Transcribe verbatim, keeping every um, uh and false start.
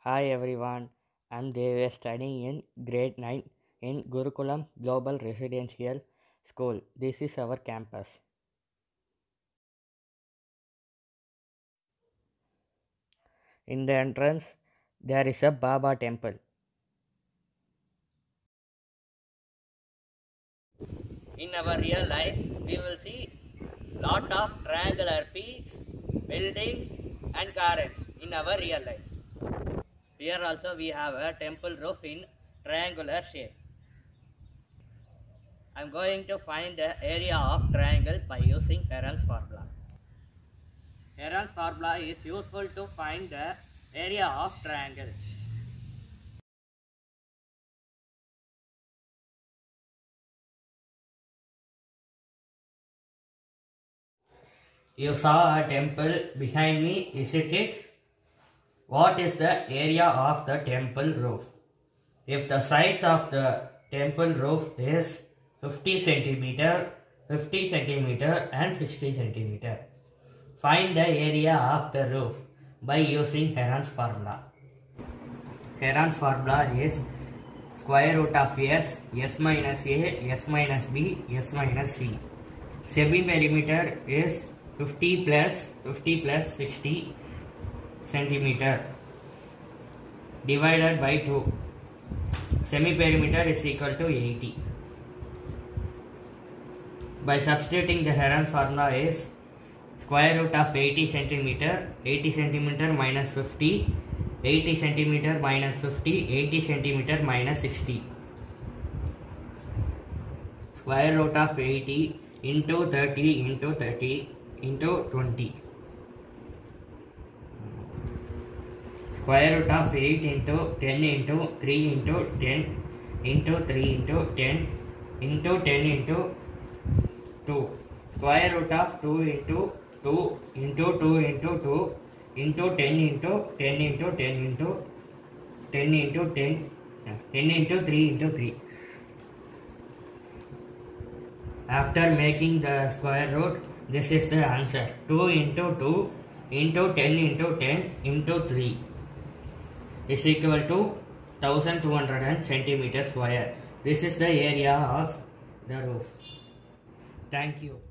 Hi everyone, I'm Dev studying in grade nine in Gurukulam Global Residential School. This is our campus. In the entrance, there is a Baba temple. In our real life, we will see lot of triangular peaks, buildings and gardens in our real life. Here also we have a temple roof in triangular shape. I am going to find the area of triangle by using Heron's formula. Heron's formula is useful to find the area of triangle. You saw a temple behind me, isn't it? What is the area of the temple roof? If the sides of the temple roof is fifty centimeter, fifty centimeter and sixty centimeter. Find the area of the roof by using Heron's formula. Heron's formula is square root of s, s minus a, s minus b, s minus c. Semi-perimeter is fifty plus fifty plus sixty centimeter divided by two. Semi-perimeter is equal to eighty. By substituting the Heron's formula is square root of eighty centimeter, eighty centimeter minus fifty, eighty centimeter minus fifty, eighty centimeter minus sixty. Square root of eighty into thirty into thirty into twenty. Square root of eight into ten into three into ten into three into ten into ten into two. Square root of two into two into two into two into ten into ten into ten into ten into ten, ten into three into three. After making the square root, this is the answer. two into two into ten into ten into three is equal to one thousand two hundred centimeters square. This is the area of the roof. Thank you.